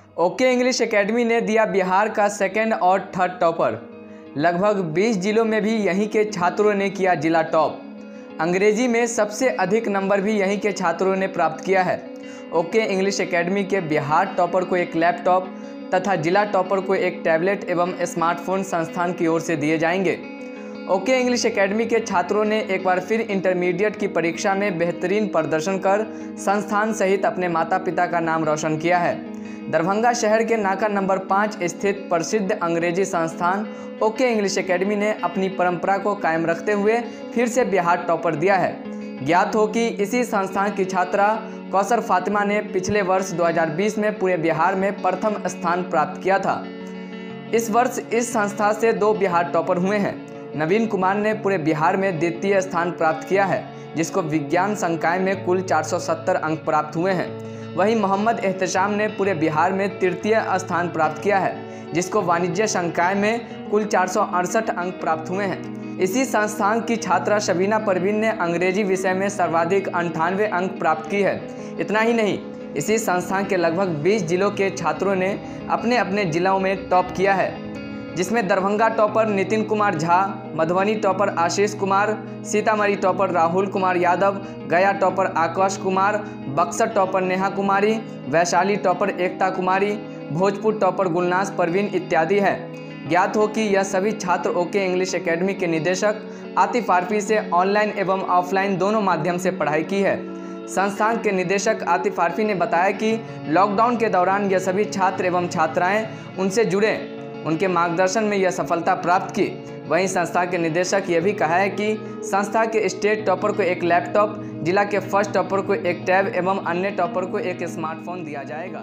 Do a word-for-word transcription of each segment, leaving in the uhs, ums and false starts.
Okay English academy ने दिया बिहार का सेकंड और थर्ड टॉपर। लगभग बीस जिलों में भी यहीं के छात्रों ने किया जिला टॉप। अंग्रेजी में सबसे अधिक नंबर भी यहीं के छात्रों ने प्राप्त किया है। ओके इंग्लिश एकेडमी के बिहार टॉपर को एक लैपटॉप तथा जिला टॉपर को एक टैबलेट एवं स्मार्टफोन संस्थान की ओर से दिए जाएंगे। ओके इंग्लिश एकेडमी के छात्रों ने एक बार फिर इंटरमीडिएट की परीक्षा में बेहतरीन प्रदर्शन कर संस्थान सहित अपने माता पिता का नाम रोशन किया है। दरभंगा शहर के नाका नंबर पाँच स्थित प्रसिद्ध अंग्रेजी संस्थान ओके इंग्लिश एकेडमी ने अपनी परंपरा को कायम रखते हुए फिर से बिहार टॉपर दिया है। ज्ञात हो कि इसी संस्थान की छात्रा कौसर फातिमा ने पिछले वर्ष दो हज़ार बीस में पूरे बिहार में प्रथम स्थान प्राप्त किया था। इस वर्ष इस संस्था से दो बिहार टॉपर हुए हैं। नवीन कुमार ने पूरे बिहार में द्वितीय स्थान प्राप्त किया है, जिसको विज्ञान संकाय में कुल चार सौ सत्तर अंक प्राप्त हुए हैं। वहीं मोहम्मद एहतशाम ने पूरे बिहार में तृतीय स्थान प्राप्त किया है, जिसको वाणिज्य संकाय में कुल चार सौ अड़सठ अंक प्राप्त हुए हैं। इसी संस्थान की छात्रा शबीना परवीन ने अंग्रेजी विषय में सर्वाधिक अंठानवे अंक प्राप्त की है। इतना ही नहीं, इसी संस्थान के लगभग बीस जिलों के छात्रों ने अपने अपने जिलों में टॉप किया है, जिसमें Darbhanga topper Nitin Kumar Jha, Madhubani topper Ashish Kumar, Sitamarhi topper Rahul Kumar Yadav, Gaya topper Akash Kumar, Buxar topper Neha Kumari, Vaishali topper Ekta Kumari, Bhojpur topper Gulnaz Parveen इत्यादि हैं। ज्ञात हो कि यह सभी छात्र ओके इंग्लिश एकेडमी के निदेशक आतिफ आरफी से ऑनलाइन एवं ऑफलाइन दोनों माध्यम से पढ़ाई की है। संस्थान के निदेशक आतिफ आरफी ने बताया कि लॉकडाउन के दौरान यह सभी छात्र एवं छात्राएं उनसे जुड़े, उनके मार्गदर्शन में यह सफलता प्राप्त की। वहीं संस्था के निदेशक ये भी कहा है कि संस्था के स्टेट टॉपर को एक लैपटॉप, जिला के फर्स्ट टॉपर को एक टैब एवं अन्य टॉपर को एक स्मार्टफोन दिया जाएगा।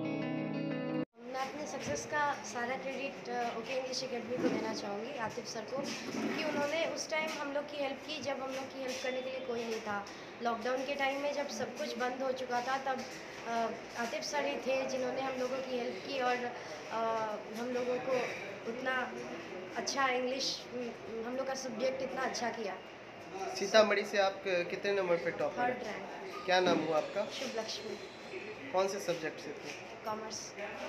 मैं अपने सक्सेस का सारा क्रेडिट ओके इंग्लिश एकेडमी को देना चाहूँगी, आतिफ सर को, क्योंकि उन्होंने उस टाइम हम लोग की हेल्प की जब हम लोग की हेल्प करने के लिए कोई नहीं था। लॉकडाउन के टाइम में जब सब कुछ बंद हो चुका था, तब आतिफ सर ही थे जिन्होंने हम लोगों की हेल्प की और आ, हम लोगों को उतना अच्छा इंग्लिश, हम लोग का सब्जेक्ट इतना अच्छा किया। सीतामढ़ी से आप कितने नंबर पे टॉप? Third rank. क्या नाम हुआ आपका? शुभ लक्ष्मी। कौन से सब्जेक्ट से थे? कॉमर्स।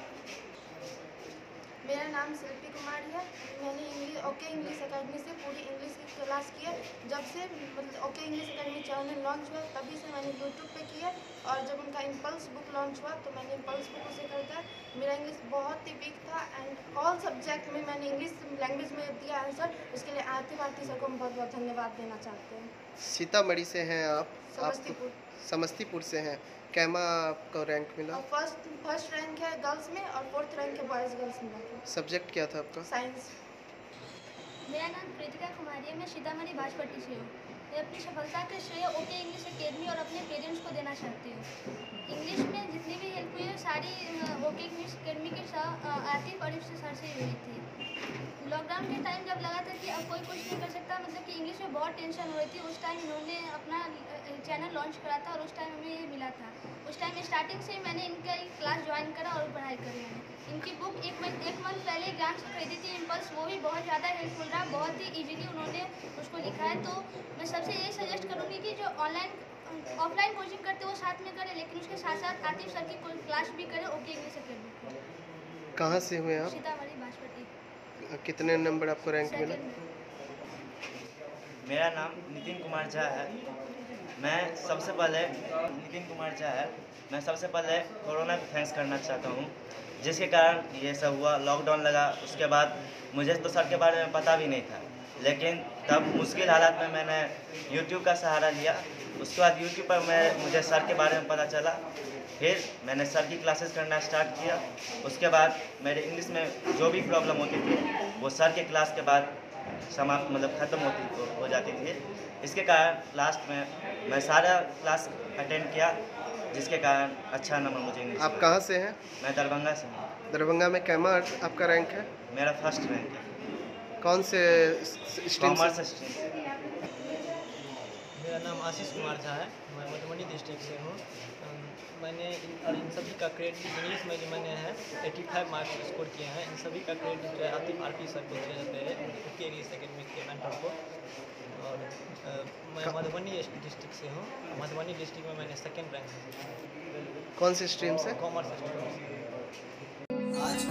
मेरा नाम शिल्पी कुमारी है। मैंने इंग्लिश ओके इंग्लिश एकेडमी से पूरी इंग्लिश की क्लास की है। जब से मतलब okay English academy channel launch हुआ तभी से मैंने यूट्यूब पे की है, और जब उनका इम्पल्स बुक लॉन्च हुआ तो मैंने इम्पल्स बुक उसे खरीदा है। मेरा इंग्लिश बहुत ही वीक था एंड ऑल सब्जेक्ट में मैंने इंग्लिश लैंग्वेज में दिया आंसर। उसके लिए आतिफ आरती सर को हम बहुत बहुत धन्यवाद देना चाहते हैं। सीतामढ़ी से हैं आप? समस्तीपुर। समस्तीपुर से हैं। कैमा आपको रैंक मिला? फर्स्ट फर्स्ट रैंक है गर्ल्स में और फोर्थ रैंक है बॉयज़ गर्ल्स में। सब्जेक्ट क्या था आपका? साइंस। मेरा नाम कृतिका कुमारी है। मैं सीतामढ़ी बाजपट्टी से हूँ। मैं अपनी सफलता के श्रेय ओके इंग्लिश एकेडमी और अपने पेरेंट्स को देना चाहती हूँ। इंग्लिश में जितनी भी हेल्प हुई है सारी ओके इंग्लिश एकेडमी के साथ आतिफ और सर से हुई थी। लॉकडाउन के टाइम जब लगा था कि अब कोई कुछ नहीं कर सकता, मतलब कि इंग्लिश में बहुत टेंशन हो रही थी, उस टाइम इन्होंने अपना चैनल लॉन्च करा था और उस टाइम हमें ये मिला था। उस टाइम स्टार्टिंग से मैंने इनका क्लास ज्वाइन करा और पढ़ाई करी मैंने। इनकी बुक एक मंथ एक मंथ पहले एग्जाम से खरीदी थी इम्पल्स, वो भी बहुत ज़्यादा हेल्पफुल रहा, बहुत ही ईजीली उन्होंने उसको लिखा है। तो मैं सबसे यही सजेस्ट करूँगी कि जो ऑनलाइन ऑफलाइन कोचिंग करते वो साथ में करें, लेकिन उसके साथ साथ आतिफ सर की क्लास भी करें ओके इंग्लिश एकेडमी। कहाँ से हुए आप? सीतामढ़ी बाजपट्टी। कितने नंबर आपको रैंक मिला? मेरा नाम नितिन कुमार झा है। मैं सबसे पहले नितिन कुमार झा है मैं सबसे पहले कोरोना को थैंक्स करना चाहता हूँ, जिसके कारण ये सब हुआ। लॉकडाउन लगा, उसके बाद मुझे तो सर के बारे में पता भी नहीं था, लेकिन तब मुश्किल हालात में मैंने यूट्यूब का सहारा लिया। उसके बाद यूट्यूब पर मैं मुझे सर के बारे में पता चला, फिर मैंने सर की क्लासेस करना स्टार्ट किया। उसके बाद मेरे इंग्लिश में जो भी प्रॉब्लम होती थी वो सर के क्लास के बाद समाप्त मतलब ख़त्म होती हो जाती थी। इसके कारण लास्ट में मैं सारा क्लास अटेंड किया, जिसके कारण अच्छा नंबर मुझे इंग्लिश। आप कहाँ से हैं? मैं दरभंगा से हूँ। दरभंगा में कैमा आपका रैंक है? मेरा फर्स्ट रैंक है। कौन से स्ट्रीम? Commerce stream. मेरा नाम आशीष कुमार झा है। मैं मधुबनी डिस्ट्रिक्ट से हूँ। मैंने इन और इन सभी का क्रेडिट इंग्लिश में जो मैंने है पचासी मार्क्स स्कोर किए हैं, इन सभी का क्रेडिट जो है आतिफ आरफी सर को दिया जाता है, ओके इंग्लिश एकेडमी के मेंटर को। और आ, मैं मधुबनी डिस्ट्रिक्ट से हूँ। मधुबनी डिस्ट्रिक्ट में मैंने सेकेंड रैंक। कौन से स्ट्रीम से? कॉमर्स स्ट्रीम से।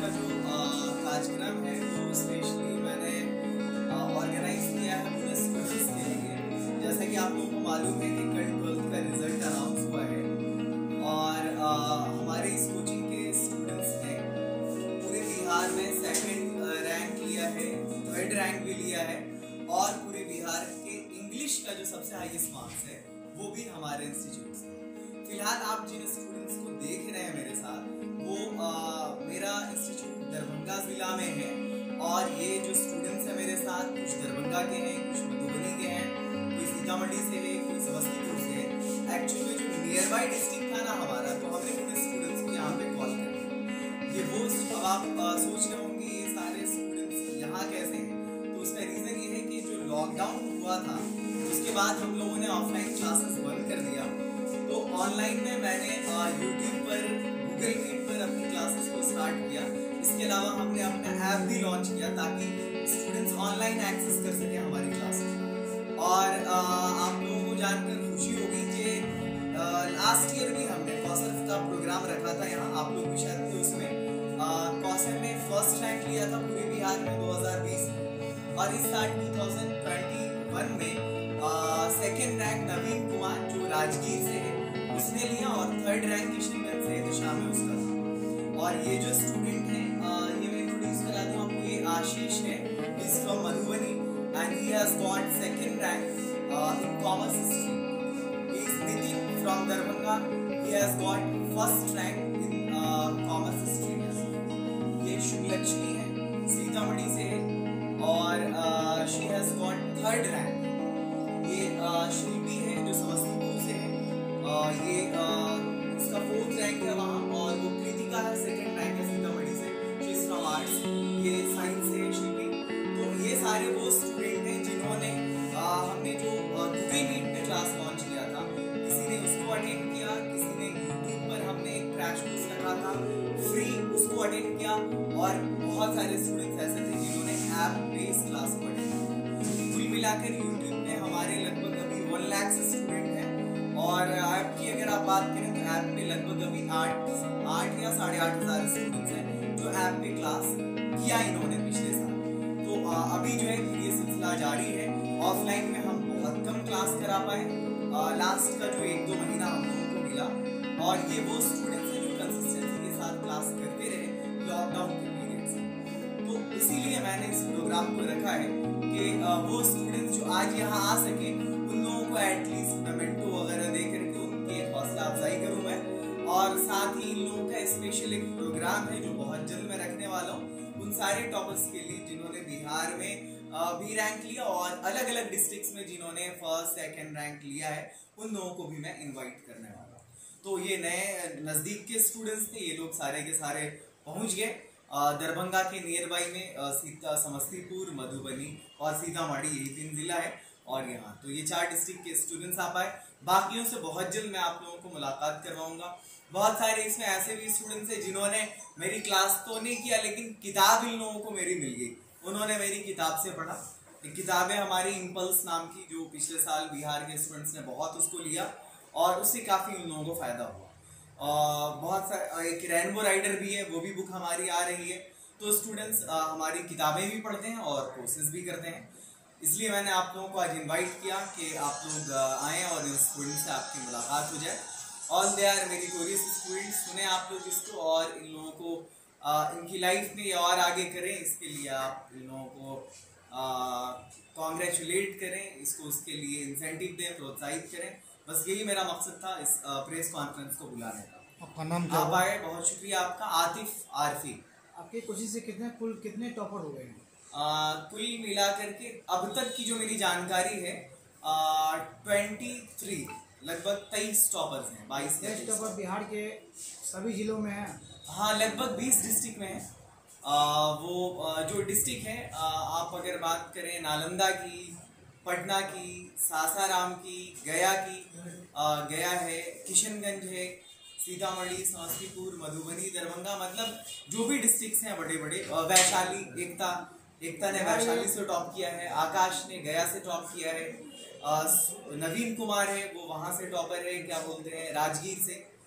का जो अ, कार्यक्रम है वो स्पेशली मैंने ऑर्गेनाइज किया है पूरे स्टूडेंट्स के लिए। जैसा कि आप लोगों को मालूम है कि कल ट्वेल्थ का रिजल्ट अनाउंस हुआ है और अ, हमारे इस कोचिंग के स्टूडेंट्स ने पूरे बिहार में सेकंड रैंक लिया है, थर्ड रैंक भी लिया है और पूरे बिहार के इंग्लिश का जो सबसे हाईएस्ट मार्क्स है वो भी हमारे इंस्टीट्यूट से। फिलहाल आप जिन स्टूडेंट्स को देख रहे हैं मेरे साथ वो आ, मेरा इंस्टीट्यूट दरभंगा ज़िला में है और ये जो स्टूडेंट्स हैं मेरे साथ कुछ दरभंगा के हैं, कुछ मधुबनी के हैं, कोई सीतामढ़ी से है, कोई समस्तीपुर से है। एक्चुअली जो नियर बाई डिस्ट्रिक्ट था ना हमारा, तो हमने पूरे स्टूडेंट्स को यहाँ पे कॉल कर दिया। ये वो अब आप आ, सोच रहे होंगे ये सारे स्टूडेंट्स यहाँ कैसे हैं, तो उसका रीज़न ये है कि जो लॉकडाउन हुआ था उसके बाद हम लोगों ने ऑफलाइन क्लासेस बंद कर दिया, तो ऑनलाइन में मैंने यूट्यूब पर, गूगल मीट पर अपनी क्लासेस को स्टार्ट किया। इसके अलावा हमने अपना ऐप भी लॉन्च किया ताकि स्टूडेंट्स ऑनलाइन एक्सेस कर सकें हमारी क्लासेस। और आ, आप लोगों को जानकर खुशी होगी कि लास्ट ईयर भी हमने कौसर का प्रोग्राम रखा था यहाँ, आप लोग भी शायद थे उसमें। कौसर ने फर्स्ट रैंक लिया था पूरे बिहार में दो हज़ार बीस में और इस साल दो हज़ार इक्कीस में सेकेंड रैंक नवीन कुमार जो राजगीर से है उसने लिया और थर्ड रैंक किशनगंज से दिशा में उसका था। और ये जो स्टूडेंट है ये मैं इंट्रोड्यूस करा दूं आपको, ये आशीष है, is from Madhubani and he has got second rank in commerce stream. He is Nitin from Darbhanga, he has got first rank in commerce stream. ये शुभलक्ष्मी है, सीतामढ़ी से है और she has got third rank. ये शिल्पी है जो समस्तीपुर से है, ये इसका फोर्थ रैंक है वहाँ। और वो कृतिका है, सेकंड रैंक है सीतामढ़ी से, शी इज फ्रॉम आर्ट्स, ये साइंस से है शिल्पी। तो ये सारे वो स्टूडेंट हैं जिन्होंने हमने जो गूगल मीट में क्लास लॉन्च किया था, किसी ने उसको अटेंड किया, किसी ने यूट्यूब पर हमने एक क्रैश कोर्स रखा था फ्री, उसको अटेंड किया और बहुत सारे स्टूडेंट्स ऐसे थे जिन्होंने ऐप बेस्ड क्लास को अटेंड किया। कुल मिलाकर यूट्यूब में हमारे लगभग अभी वन लाख से स्टूडेंट हैं और ऐप की अगर आप बात करें तो ऐप में लगभग अभी आठ आठ या साढ़े आठ हज़ार स्टूडेंट्स हैं जो ऐप पे क्लास किया इन्होंने पिछले साल। तो आ, अभी जो है ये सिलसिला जारी है। ऑफलाइन में हम बहुत कम क्लास करा पाए, लास्ट का जो एक दो महीना हम लोगों को मिला और ये वो स्टूडेंट्स हैं जो कंसिस्टेंसी के साथ क्लास करते रहे लॉकडाउन के पीरियड से। तो इसीलिए मैंने इस प्रोग्राम को रखा है कि वो स्टूडेंट्स जो आज यहाँ आ सके उन लोगों को एटलीस्ट मेमेंटो वगैरह दे करके उनकी हौसला अफजाई करूँ मैं। और साथ ही इन लोगों का स्पेशल एक प्रोग्राम है जो बहुत जल्द मैं रखने वाला हूँ उन सारे टॉपर्स के लिए जिन्होंने बिहार में भी रैंक लिया और अलग अलग डिस्ट्रिक्ट्स में जिन्होंने फर्स्ट सेकंड रैंक लिया है, उन लोगों को भी मैं इनवाइट करने वाला हूँ। तो ये नए नज़दीक के स्टूडेंट्स थे, ये लोग सारे के सारे पहुँच गए। दरभंगा के नियर बाई में सीता समस्तीपुर, मधुबनी और सीतामढ़ी, यही तीन जिला है और यहाँ तो ये चार डिस्ट्रिक्ट के स्टूडेंट्स आ पाए। बाकियों से बहुत जल्द मैं आप लोगों को मुलाकात करवाऊंगा। बहुत सारे इसमें ऐसे भी स्टूडेंट्स हैं जिन्होंने मेरी क्लास तो नहीं किया लेकिन किताब इन लोगों को मेरी मिल गई, उन्होंने मेरी किताब से पढ़ा। किताबें हमारी इम्पल्स नाम की जो पिछले साल बिहार के स्टूडेंट्स ने बहुत उसको लिया और उससे काफ़ी उन लोगों को फ़ायदा हुआ। Uh, बहुत सारे एक रेनबो राइडर भी है, वो भी बुक हमारी आ रही है। तो स्टूडेंट्स uh, हमारी किताबें भी पढ़ते हैं और कोर्सेज भी करते हैं। इसलिए मैंने आप लोगों को आज इनवाइट किया कि आप लोग uh, आएँ और इन स्टूडेंट्स से आपकी मुलाकात हो जाए। All they are meritorious students, सुने आप लोग इसको और इन लोगों को uh, इनकी लाइफ में और आगे करें, इसके लिए आप इन लोगों को कॉन्ग्रेचुलेट uh, करें, इसको उसके लिए इंसेंटिव दें, प्रोत्साहित करें। बस यही मेरा मकसद था इस प्रेस कॉन्फ्रेंस को बुलाने का। आपका नाम क्या? आप आए, बहुत शुक्रिया आपका। आतिफ आरफी। आपकी कोशिश से कितने कुल कितने टॉपर हो गए हैं? कुल मिला करके अब तक की जो मेरी जानकारी है ट्वेंटी थ्री लगभग तेईस टॉपर्स हैं। बाईस तेईस टॉपर बिहार के सभी जिलों में हैं? हाँ, लगभग बीस डिस्ट्रिक्ट में है। आ, वो आ, जो डिस्ट्रिक्ट है आ, आप अगर बात करें नालंदा की, पटना की, सासाराम की, गया की, आ, गया है, किशनगंज है, सीतामढ़ी, समस्तीपुर, मधुबनी, दरभंगा, मतलब जो भी डिस्ट्रिक्ट्स हैं बड़े बड़े। वैशाली, एकता एकता ने वैशाली से टॉप किया है, आकाश ने गया से टॉप किया है, आ, नवीन कुमार है वो वहाँ से टॉपर है, क्या बोलते हैं, राजगीर से।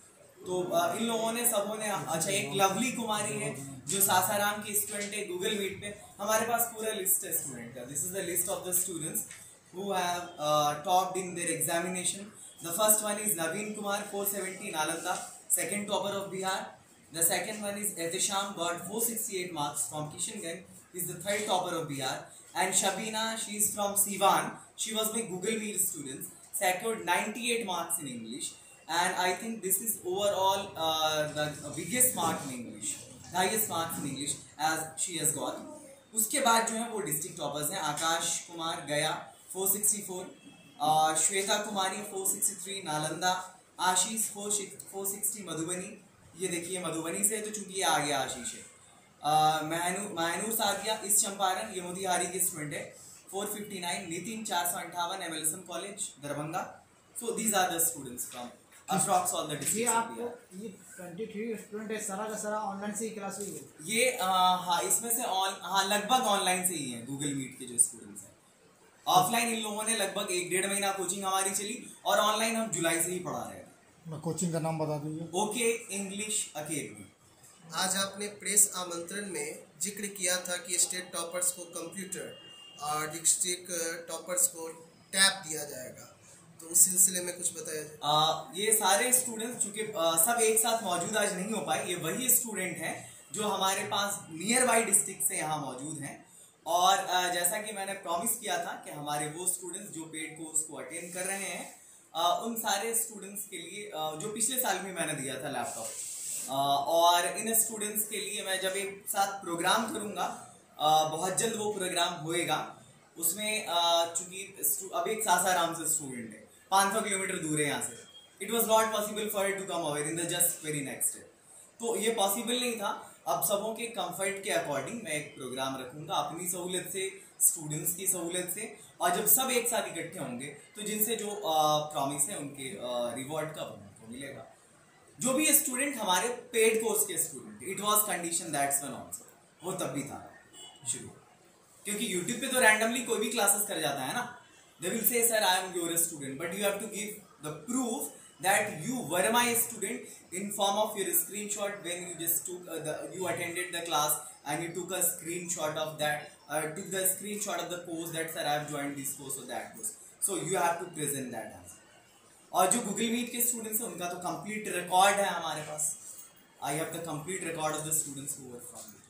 तो uh, इन लोगों ने सबों ने अच्छा एक लवली कुमारी है जो सासाराम की स्टूडेंट है गूगल मीट पे हमारे पास पूरा लिस्ट है स्टूडेंट का. This is the list of the students who have uh, topped in their examination. The first one is Naveen Kumar, four seventy Nalanda, second topper of Bihar. The second one is Etisham, got four sixty-eight marks from Kishanganj, is the third topper of Bihar. And Shabina, she is from Siwan, she was my Google Meet student, secured ninety-eight marks in English. And I think this is overall uh, the biggest mark in English, the highest marks in English as she has got. उसके बाद जो है वो district toppers हैं. आकाश कुमार गया four sixty-four, uh, Shweta कुमारी four sixty-three Nalanda, आशीष four sixty Madhubani. ये देखिए मधुबनी से तो चूंकि ये आ गया आशीष है. uh, महनूर सादिया इस चंपारण, ये मोतिहारी की स्टूडेंट है four fifty-nine. नितिन चार सौ अंठावन MLSM college Darbhanga. So these are the students from approx all the ये आपको ये तेईस स्टूडेंट है सारा का सारा ऑनलाइन से ही क्लास हुई है. ये uh, हाँ इसमें से ऑन हाँ लगभग ऑनलाइन से ही है गूगल मीट के जो स्टूडेंट्स हैं. ऑफलाइन इन लोगों ने लगभग एक डेढ़ महीना कोचिंग हमारी चली और ऑनलाइन हम जुलाई से ही पढ़ा रहे थे. कोचिंग का नाम बता दीजिए. Okay English academy. आज आपने प्रेस आमंत्रण में जिक्र किया था कि स्टेट टॉपर्स को कंप्यूटर और डिस्ट्रिक्ट टॉपर्स को टैब दिया जाएगा, तो उस सिलसिले में कुछ बताया जाए. ये सारे स्टूडेंट्स चूँकि सब एक साथ मौजूद आज नहीं हो पाए, ये वही स्टूडेंट हैं जो हमारे पास नियर बाई डिस्ट्रिक्ट से यहाँ मौजूद हैं. और जैसा कि मैंने प्रॉमिस किया था कि हमारे वो स्टूडेंट्स जो पेड कोर्स को अटेंड कर रहे हैं, उन सारे स्टूडेंट्स के लिए जो पिछले साल भी मैंने दिया था लैपटॉप, और इन स्टूडेंट्स के लिए मैं जब एक साथ प्रोग्राम करूँगा, बहुत जल्द वो प्रोग्राम होएगा. उसमें चूँकि अब एक सासाराम से स्टूडेंट है, पाँच सौ किलोमीटर दूर है यहाँ से. It was not possible for it to come aware in the just very next day. तो ये पॉसिबल नहीं था. अब सबों के कंफर्ट के अकॉर्डिंग मैं एक प्रोग्राम रखूंगा अपनी सहूलियत से, स्टूडेंट्स की सहूलियत से, और जब सब एक साथ इकट्ठे होंगे तो जिनसे जो प्रॉमिस है उनके रिवॉर्ड का उनको मिलेगा. जो भी स्टूडेंट हमारे पेड कोर्स के student, it was condition that's one also, वो तब भी था शुरू, क्योंकि यूट्यूब पे तो रैंडमली कोई भी क्लासेस कर जाता है ना. They will say sir I am your student, but you have to give the proof that you were my student in form of your screenshot when you just took uh, the you attended the class and you took a screenshot of that, uh, took the screenshot of the course that sir I have joined this course or that course. So you have to present that answer. और जो Google Meet के students हैं उनका तो complete record है हमारे पास. I have the complete record of the students who were from